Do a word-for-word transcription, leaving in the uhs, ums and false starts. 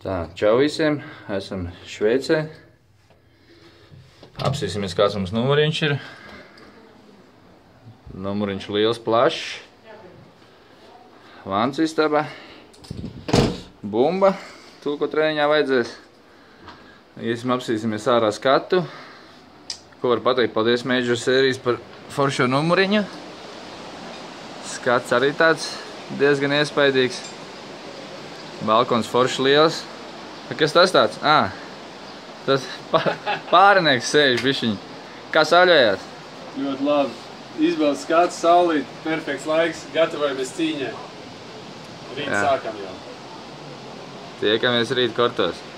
Tā, čau visiem, esam Šveicē. Apsīsimies, kāds mums numuriņš ir. Numuriņš liels, plašs. Vans istaba. Bumba, to, ko treniņā vajadzēs. Iesim apsīsimies ārā skatu. Ko var pateikt, paldies Mēģu sērijas par foršo numuriņu. Skats arī tāds diezgan iespaidīgs. Balkons forši liels. Kas tas tāds? Ā, tas pārinieks sēž bišķiņ. Kā saļojās? Ļoti labi. Izbaudas skats, saulīt, perfekts laiks, gatavojamies cīņai. Rīt sākam jau. Tiekamies rīt kortos.